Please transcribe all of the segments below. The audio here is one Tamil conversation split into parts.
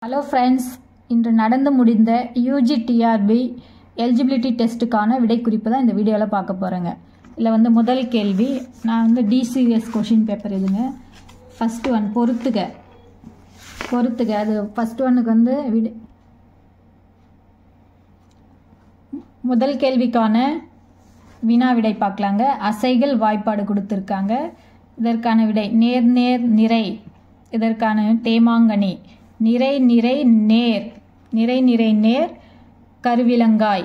ஹலோ ஃப்ரெண்ட்ஸ், இன்று நடந்து முடிந்த யூஜி டிஆர்பி எலிஜிபிலிட்டி டெஸ்ட்டுக்கான விடை குறிப்பு தான் இந்த வீடியோவில் பார்க்க போகிறேங்க. இதில் முதல் கேள்வி, நான் டிசிஎஸ் கொஷின் பேப்பர் இதுங்க. ஃபஸ்ட்டு ஒன் பொறுத்துக. அது ஃபஸ்ட் ஒன்னுக்கு விடை. முதல் கேள்விக்கான வினா விடை பார்க்கலாங்க. அசைகள் வாய்ப்பாடு கொடுத்துருக்காங்க. இதற்கான விடை நேர் நேர் நிறை. இதற்கான தேமாங்கனி நிறை நிறை நேர். நிறை நிறை நேர் கருவிலங்காய்.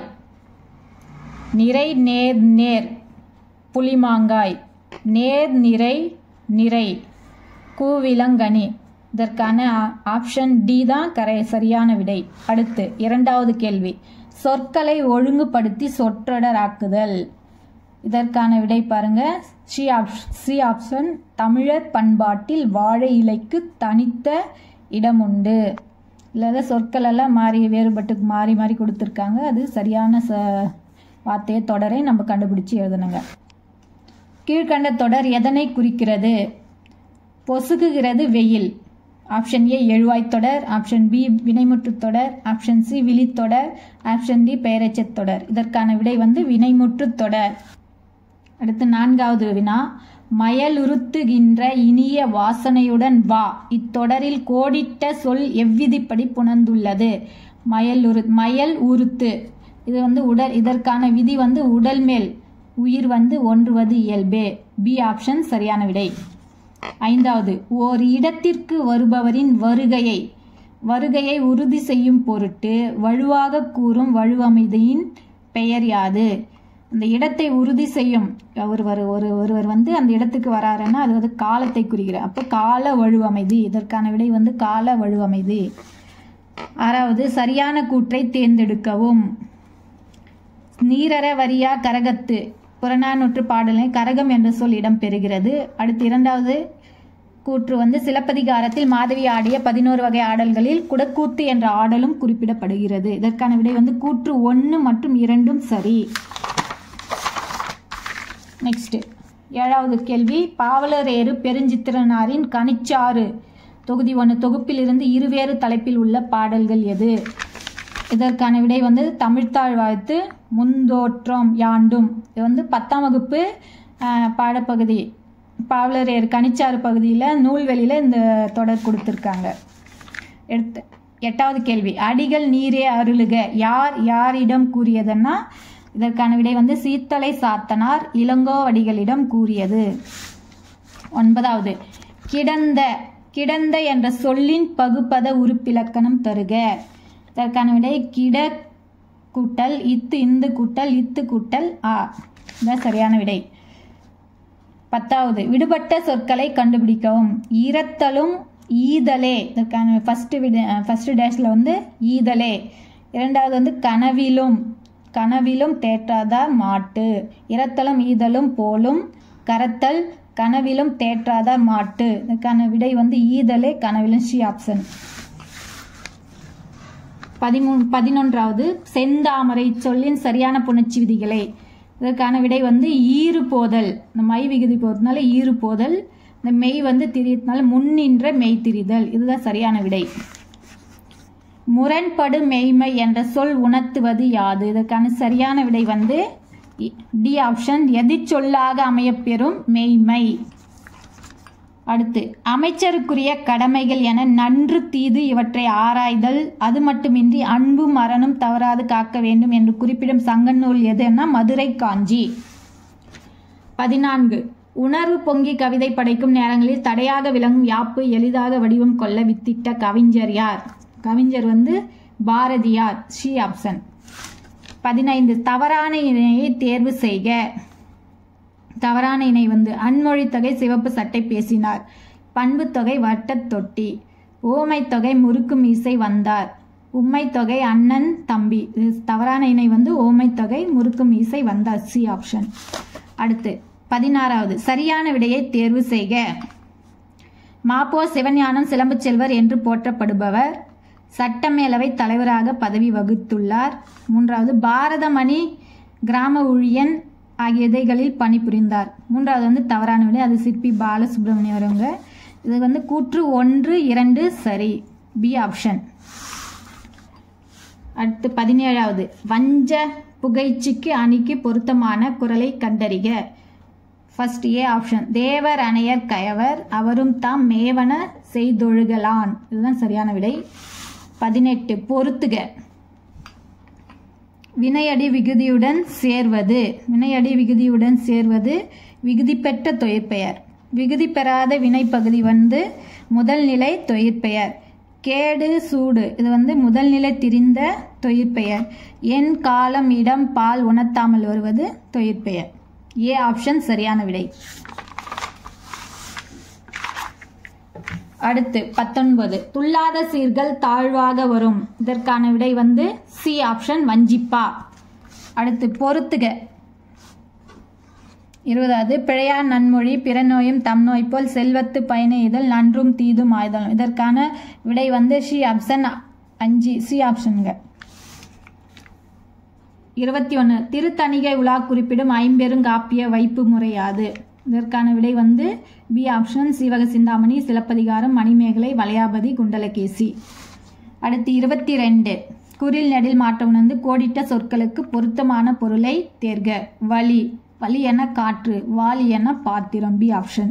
நிறை நேர் நேர் புளிமாங்காய். நேர் நிறை நிறை கூவிலங்கனி. இதற்கான ஆப்ஷன் டி தான் சரியான விடை. அடுத்து இரண்டாவது கேள்வி, சொற்களை ஒழுங்குபடுத்தி சொற்றொடராக்குதல். இதற்கான விடை பாருங்க. சி ஆப்ஷன், தமிழர் பண்பாட்டில் வாழை இலைக்கு தனித்த இடம் உண்டு. இல்லாத சொற்கள் எல்லாம் வேறுபட்டு மாறி மாறி கொடுத்துருக்காங்க. அது சரியான வார்த்தையை தொடரை நம்ம கண்டுபிடிச்சு எழுதணுங்க. கீழ்கண்ட தொடர் எதனை குறிக்கிறது? பொசுகுகிறது வெயில். ஆப்ஷன் ஏ எழுவாய் தொடர், ஆப்ஷன் பி வினைமுற்று தொடர், ஆப்ஷன் சி விழித்தொடர், ஆப்ஷன் டி பெயரெச்சத் தொடர். இதற்கான விடை வினைமுற்று தொடர். அடுத்து நான்காவது வினா, மயலுறுத்துகின்ற இனிய வாசனையுடன் வா. இத்தொடரில் கோடிட்ட சொல் எவ்விதிப்படி புணர்ந்துள்ளது? மயல் உறுத்து. இது உடல். இதற்கான விதி உடல் மேல் உயிர் ஒன்றுவது இயல்பே. பி ஆப்ஷன் சரியான விடை. ஐந்தாவது, ஓர் இடத்திற்கு வருபவரின் வருகையை உறுதி செய்யும் பொருட்டு வலுவாக கூறும் வலுவமைதியின் பெயர் யாது? அந்த இடத்தை உறுதி செய்யும் ஒருவர் அந்த இடத்துக்கு வராருன்னா அது காலத்தை குறிக்கிறார். அப்போ கால வலுவமைதி. இதற்கான விடை கால வலுவமைதி. ஆறாவது, சரியான கூற்றை தேர்ந்தெடுக்கவும். நீரற வரியா கரகத்து. புறநானூற்று பாடலில் கரகம் என்ற சொல் இடம் பெறுகிறது. அடுத்து இரண்டாவது கூற்று சிலப்பதிகாரத்தில் மாதவி ஆடிய 11 வகை ஆடல்களில் குடக்கூத்து என்ற ஆடலும் குறிப்பிடப்படுகிறது. இதற்கான விடை கூற்று 1 மற்றும் 2 சரி. நெக்ஸ்ட் ஏழாவது கேள்வி, பாவலரேறு பெருஞ்சித்திரனாரின் கனிச்சாறு தொகுதி 1 தொகுப்பிலிருந்து இருவேறு தலைப்பில் உள்ள பாடல்கள் எது? இதற்கான விடை தமிழ்த்தாழ் வாழ்த்து, முந்தோற்றம் யாண்டும். இது 10ஆம் வகுப்பு பாடப்பகுதி. பாவலரேறு கனிச்சாறு பகுதியில் நூல்வெளியில் இந்த தொடர் கொடுத்துருக்காங்க. எட்டாவது கேள்வி, அடிகள் நீரே அருளுக யாரிடம் கூறியதுன்னா இதற்கான விடை சீத்தலை சாத்தனார் இளங்கோவடிகளிடம் கூறியது. ஒன்பதாவது, கிடந்த என்ற சொல்லின் பகுப்பத உறுப்பிலக்கணம் தருக. இதற்கான விடை கிட கூட்டல் இத்து இந்து கூட்டல் இத்து கூட்டல் ஆ. இதுதான் சரியான விடை. 10வது, விடுபட்ட சொற்களை கண்டுபிடிக்கவும். இரத்தலும் ஈதலே. இதற்கான ஃபர்ஸ்ட் டேஷ்ல ஈதலே. இரண்டாவது கனவிலும் தேற்றாதார் மாட்டு. இரத்தலும் ஈதலும் போலும் கரத்தல் கனவிலும் தேற்றாதார் மாட்டு. இதற்கான விடை ஈதலே கனவிலும். C option. 11வது, செந்தாமரை சொல்லின் சரியான புணர்ச்சி விதிகளை. இதற்கான விடை ஈறு போதல். இந்த மை விகுதி போதனால ஈறு போதல். இந்த மெய் திரியத்தினால முன்னின்ற மெய் திரிதல். இதுதான் சரியான விடை. முரண்படு மெய்மை என்ற சொல் உணர்த்துவது யாது? இதற்கான சரியான விடை டி ஆப்ஷன், எதிர்ச்சொல்லாக அமையப்பெறும் மெய்மை. அடுத்து, அமைச்சருக்குரிய கடமைகள் என நன்று தீது இவற்றை ஆராய்தல், அது மட்டுமின்றி அன்பும் அறனும் தவறாது காக்க வேண்டும் என்று குறிப்பிடும் சங்கநூல் எதுன்னா மதுரை காஞ்சி. 14, உணர்வு பொங்கி கவிதை படைக்கும் நேரங்களில் தடையாக விளங்கும் யாப்பு எளிதாக வடிவம் கொள்ள வித்திட்ட கவிஞர் யார்? கவிஞர் பாரதியார். C option. 15, தவறான இணையை தேர்வு செய்க. தவறான இணை அன்மொழி தொகை சிவப்பு சட்டை பேசினார். பண்பு தொகை வட்டத் தொட்டி. ஓமை தொகை முறுக்கு மீசை வந்தார். உம்மை தொகை அண்ணன் தம்பி. தவறான இணை ஓமை தொகை முறுக்கு மீசை வந்தார். C option. அடுத்து 16வது, சரியான விடையை தேர்வு செய்க. மாப்போ சிவஞானம் சிலம்பு செல்வர் என்று போற்றப்படுபவர். சட்டமேலவை தலைவராக பதவி வகித்துள்ளார். 3வது, பாரதமணி கிராம ஊழியன் ஆகிய இதைகளில் பணிபுரிந்தார். 3வது தவறான விடை, அது சிற்பி பாலசுப்ரமணியம். இது கூற்று 1, 2 சரி. B option. அடுத்து 17வது வஞ்ச புகைச்சிக்கு அணிக்கு பொருத்தமான குறளை கண்டறிக. First A option. தேவர் அணையர் கயவர் அவரும் தாம் மேவன செய்தொழுகலான். இதுதான் சரியான விடை. 18 பொருத்துக. வினையடி விகுதியுடன் சேர்வது. வினையடி விகுதியுடன் சேர்வது விகுதி பெற்ற தொழிற்பெயர். விகுதி பெறாத வினைப்பகுதி முதல் நிலை தொழிற்பெயர். கேடு சூடு இது முதல் நிலை திரிந்த தொழிற்பெயர். எண் காலம் இடம் பால் உணர்த்தாமல் வருவது தொழிற்பெயர். ஏ ஆப்ஷன் சரியான விடை. அடுத்து 19 துள்ளாத சீர்கள் தாழ்வாக வரும். இதற்கான விடை சி ஆப்ஷன் வஞ்சிப்பா. அடுத்து பொருத்துக. 20வது பிழையார் நன்மொழி பிற நோயும் தம் நோய் போல் செல்வத்து பயனை இதழ் நன்றும் தீதும் ஆய்தலும். இதற்கான விடை சி ஆப்ஷன் 5 சி ஆப்ஷனுங்க. 21 திருத்தணிகை உலா குறிப்பிடும் ஐம்பெருங்காப்பிய வைப்பு முறையாது. இதற்கான விடை பி ஆப்ஷன் சீவக சிந்தாமணி சிலப்பதிகாரம் மணிமேகலை வளையாபதி குண்டலகேசி. அடுத்து 22 குறில் நெடில் மாற்ற உணர்ந்து கோடிட்ட சொற்களுக்கு பொருத்தமான பொருளை தேர்க. வழி. வழி என காற்று. வாளி என பாத்திரம். B option.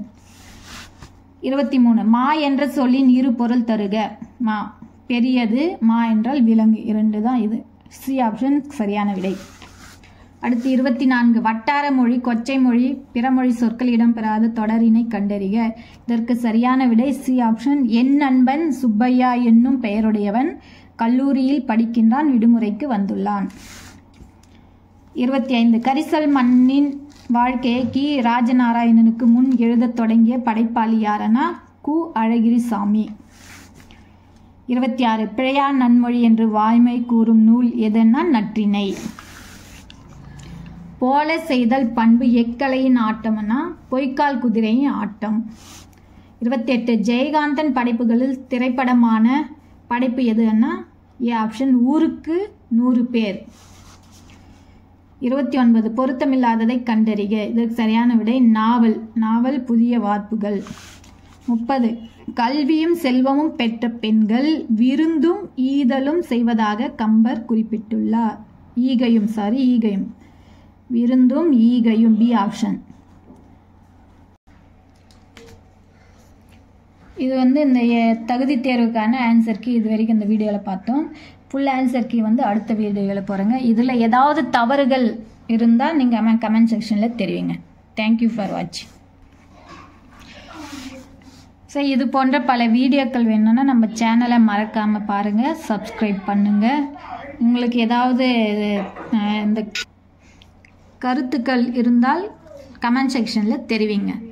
23 மா என்ற சொல்லின் இரு பொருள் தருக. மா பெரியது. மா என்றால் விலங்கு. 2 தான் இது. சி ஆப்ஷன் சரியான விடை. அடுத்து 24 வட்டார மொழி கொச்சை மொழி பிறமொழி சொற்கள் இடம்பெறாத தொடரினை கண்டறிக. இதற்கு சரியான விடை சி ஆப்ஷன். என் நண்பன் சுப்பையா என்னும் பெயருடையவன் கல்லூரியில் படிக்கின்றான் விடுமுறைக்கு வந்துள்ளான். 25 கரிசல் மண்ணின் வாழ்க்கையை கி ராஜநாராயணனுக்கு முன் எழுதத் தொடங்கிய படைப்பாளி யாரனா கு அழகிரிசாமி. 26 பிழையார் நன்மொழி என்று வாய்மை கூறும் நூல் எதனா நற்றிணை. போல செய்தல் பண்பு எக்கலையின் ஆட்டம்னா பொய்க்கால் குதிரையின் ஆட்டம். 28 ஜெயகாந்தன் படைப்புகளில் திரைப்படமான படைப்பு எதுன்னா ஏ ஆப்ஷன் ஊருக்கு 100 பேர். 29 பொருத்தமில்லாததை கண்டறிக. இதற்கு சரியான விடை நாவல். நாவல் புதிய வார்ப்புகள். 30 கல்வியும் செல்வமும் பெற்ற பெண்கள் விருந்தும் ஈதலும் செய்வதாக கம்பர் குறிப்பிட்டுள்ளார். ஈகையும் விருந்தும் ஈகையும். B option. இது இந்த தகுதி தேர்வுக்கான ஆன்சர் கீ. இது வரைக்கும் இந்த வீடியோவில் பார்த்தோம். ஃபுல் ஆன்சர் கீ அடுத்த வீடியோவில் போகிறேங்க. இதில் ஏதாவது தவறுகள் இருந்தால் நீங்கள் கமெண்ட் செக்ஷனில் தெரிவிங்க. தேங்க்யூ ஃபார் வாட்சிங். ஸோ இது போன்ற பல வீடியோக்கள் வேணும்னா நம்ம சேனலை மறக்காமல் பாருங்கள், சப்ஸ்கிரைப் பண்ணுங்கள். உங்களுக்கு ஏதாவது இந்த கருத்துக்கள் இருந்தால் கமெண்ட் செக்ஷனில் தெரிவிங்க.